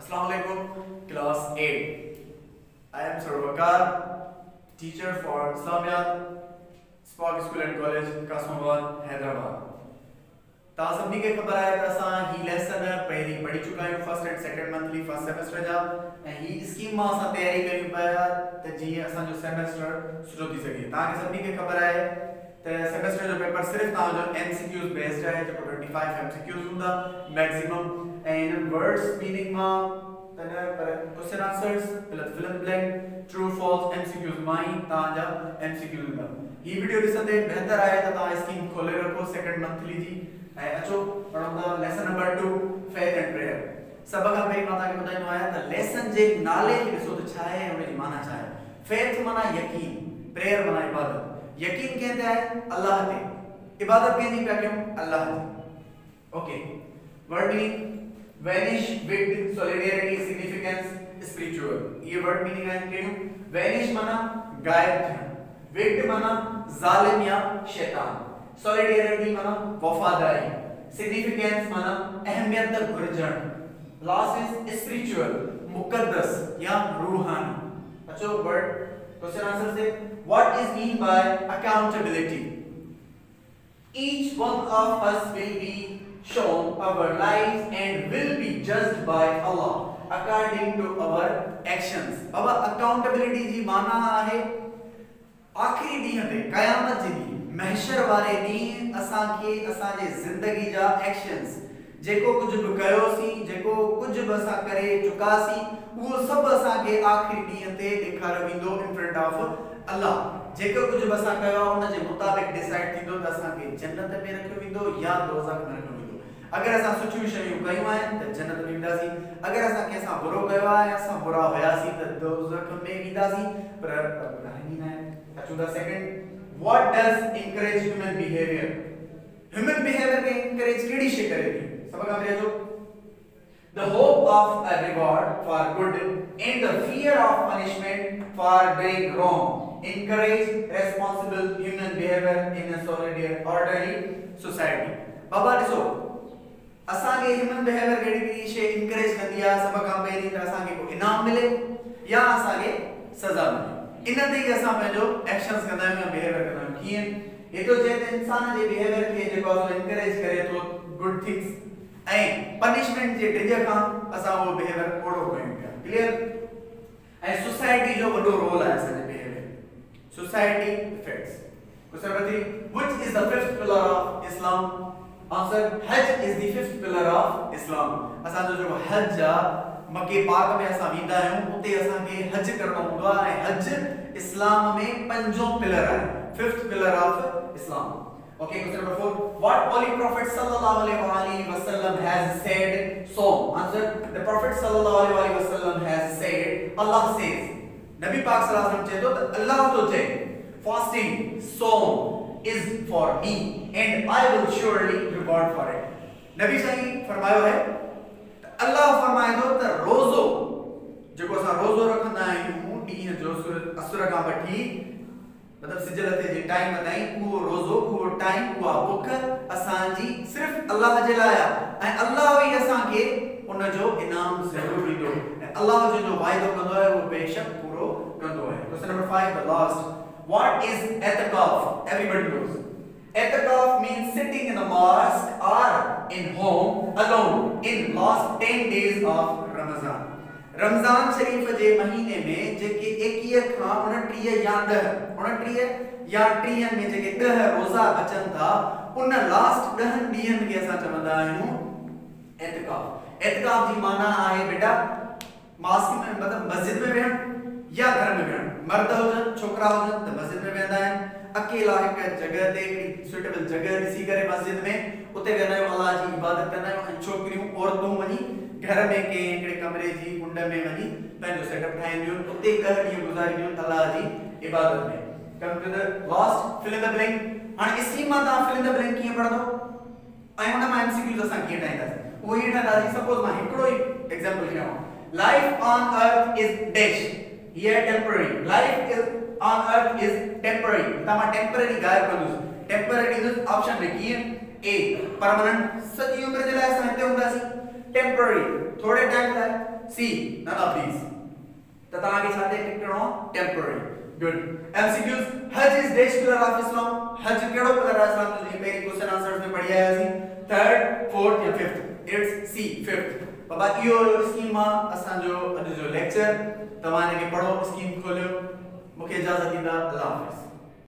Assalamualaikum, class 8. I am Sarwakar, teacher for Islamiyat, Spark School and College, Kasmabad, Hyderabad. ता सभी के खबर है असा ही लेसन पहली पढ़ी चुका है first and second monthly first semester जा ऐं ही स्कीम मां असा तैयारी करी पिया त जी असा जो सेमेस्टर सुठो थी सके ता के सभी के खबर है त सेमेस्टर जो पेपर सिर्फ ता जो एमसीक्यूज बेस्ड है जो 25 एमसीक्यूज हुंदा मैक्सिमम एंड वर्ड्स मीनिंग मां तने पर question answers fill in blank true false MCQs माई ता जा एमसीक्यूज हुंदा ही वीडियो ॾिसंदे बेहतर आहे त ता स्कीम खोले रखो सेकंड मंथली जी अचो पढ़ंदा lesson number 2 faith and prayer सब का पहिरीं मां तव्हांखे ॿुधाईंदो आहियां त लेसन जे नाले खे ॾिसो त छा आहे उन जी माना छा आहे फेथ माना यकीन प्रेयर माना इबादत यकीन कंहिं ते आहे अल्लाह ते इबादत कंहिंजी पिया कयूं अल्लाह जी okay word meaning vanish with solidarity significance spiritual ये वर्ड मीनिंग आहे कहिड़ियूं वैनिश माना गायब थियण विद माना ज़ालिम या शैतान सॉलिडेरिटी माना वफादारी सिग्निफिकेंस माना अहमियत घुरजण लास्ट इज स्पिरिचुअल मुकद्दस या रूहानी अच्छा वर्ड क्वेश्चन आंसर से what is mean by accountability each one of us will be shown our lives and will be judged by Allah according to our actions बाबा accountability जी माना आहे आखिरी ॾींहं ते क़यामत जे ॾींहुं महशर वारे ॾींहुं असां खे असां जे ज़िंदगी जा एक्शन्स जेको कुछ भी कयोसी जेको कुछ भी असां करे चुकासी वो सब असां खे आखिरी ॾींहं ते ॾेखारियो वेंदो इन फ्रंट ऑफ अल्लाह जेको कुछ भी असां कयो उन जे मुताबिक डिसाइड थींदो त असां खे जन्नत में रखियो वेंदो या दोज़ख में रखियो वेंदो अगर असां सुठियूं शयूं कयूं आहिनि त जन्नत में वेंदासीं अगर असां कंहिंसां बुरो कयो आहे असां बुरा हुयासीं त दोज़ख में वेंदासीं पर कहानी न आहे अचो the second What does encourage human behavior? Human behavior के encourage केड़ी शे करे थी? सब का मेरे जो the hope of a reward for good and the fear of punishment for doing wrong encourage responsible human behavior in a solid orderly society. बाबा ॾिसो असां के human behavior केड़ी शे encourage कंदी आहे सब का पहिरीं त असां के को इनाम मिले या असां के सज़ा मिले इन ते असां पंहिंजो एक्शंस कंदा आहियूं या बिहेवियर कंदा आहियूं कीअं ये तो जे इंसान जे बिहेवियर खे जेको एनकरेज करे तो गुड थिंग्स ऐं पनिशमेंट जे ड्रिज खां असां वो बिहेवियर कोड़ो कयूं पिया क्लियर ऐं सोसाइटी जो वॾो रोल आहे असांजे behaviour society effects question number 3 which is the fifth pillar of Islam answer Hajj is the fifth pillar of Islam असांजो जो हज आहे मक्के पाक में असा वेंदा आहियूं उते असा के हज करणो हूंदो आहे हज इस्लाम में पंजो पिलर आहे fifth pillar of Islam okay question number 4 what holy prophet सल्लल्लाहु अलैहि वसल्लम has said so answer the prophet सल्लल्लाहु अलैहि वसल्लम हैज सेड अल्लाह सेज नबी पाक सल्लल्लाहु अलैहि वसल्लम चए तो अल्लाह तो चए फास्टिंग सोम is for me and I will surely reward for it नबी सही फरमायो है अल्लाह फरमाए थो त रोज़ो जेको असां रोज़ो रखंदा आहियूं ॾींहं जो असुर खां वठी मतलब सिजल ते जे टाइम ताईं उहो रोज़ो उहो टाइम उहा बुख असांजी सिर्फ़ अल्लाह जे लाइ आहे ऐं अल्लाह ई असां खे उन जो इनाम ज़रूर ॾींदो ऐं अल्लाह जो वाइदो कंदो आहे उहो बेशक पूरो कंदो आहे question number 5 the last what is एतिकाफ everybody knows I'tikaf means sitting in a mosque or in home alone in last 10 days of Ramadan. Ramzan शरीफ जे महीने में जेके 21 खां 29 या 10 या 30 में जेके 10 रोजा बचन था उन लास्ट 10 ॾींहनि खे असां चवंदा आहियूं एतिकाफ एतिकाफ जी माना आहे बेटा मॉस्क में मतलब मस्जिद में वेहण या घर में वेहण मर्द हुजन छोकरा हुजन त मस्जिद में वेंदा आहिनि अकेला एक जगह ते सुटेबल जगह ॾिसी करे मस्जिद में उते वेंदा आहियूं अल्लाह जी इबादत कंदा आहियूं ऐं छोकिरियूं औरतूं वञी घर में के हिकिड़े कमरे जी कुंड में वञी पंहिंजो सेटअप ठाहींदियूं उते 10 ॾींहं गुज़ारींदियूं अल्लाह जी इबादत में come to the last fill in the blank हाणे स्कीम मां तव्हां फिल इन द ब्लैंक कीअं पढ़ंदो ऐं हुन मां एमसीक्यूज़ असां कीअं ठाहींदासीं उहो ई ठाहींदासीं सपोज मां हिकिड़ो ई एग्जांपल खयां life on earth is dash here temporary life is on earth is temporary तमा टेम्पररी गायब कंदुस टेम्पररी इज ऑप्शन में कीअं ए परमानेंट सॼी उम्र जे लाइ असां हिते हूंदासीं टेम्पररी थोड़े टाइम लाइ सी none of these त तव्हां खे छा ते टिक करणो temporary good MCQs Hajj is dash pillar of Islam हज कहिड़ो पिलर आहे इस्लाम जो पहिरीं क्वेश्चन आंसर्स में पढ़ी आयासीं थर्ड फोर्थ या फिफ्थ इट्स सी फिफ्थ बाबा इहो स्कीम मां असांजो अॼु जो लेक्चर तव्हां हिन खे पढ़ो स्कीम खोलियो मूंखे इजाज़त ॾींदा अल्लाह हाफ़िज़।